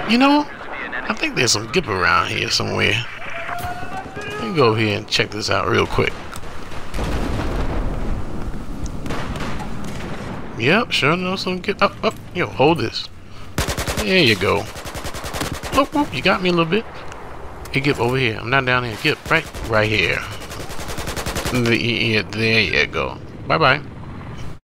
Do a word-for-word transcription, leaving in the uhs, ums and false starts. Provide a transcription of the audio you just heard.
You know, I think there's some Gipp around here somewhere. Let me go over here and check this out real quick. Yep, sure enough, some Gipp. Up, up. Yo, hold this. There you go. Whoop, whoop, you got me a little bit. Hey, Gipp, over here. I'm not down here. Gipp, right, right here. Yeah, there you go. Bye-bye.